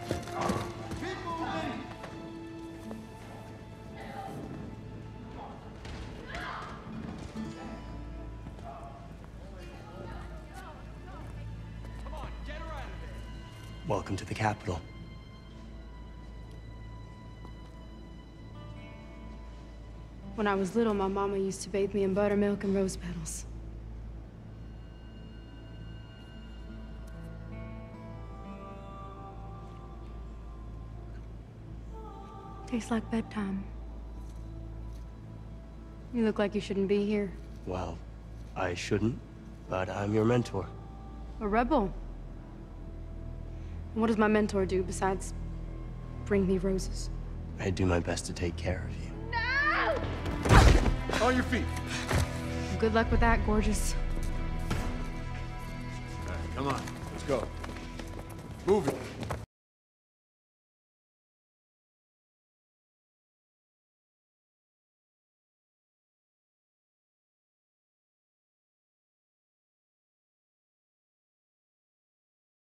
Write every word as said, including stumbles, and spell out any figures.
Welcome to the Capitol. When I was little, my mama used to bathe me in buttermilk and rose petals. Tastes like bedtime. You look like you shouldn't be here. Well, I shouldn't, but I'm your mentor. A rebel. And what does my mentor do besides bring me roses? I do my best to take care of you. No! On your feet. Good luck with that, gorgeous. All right, come on, let's go. Move it.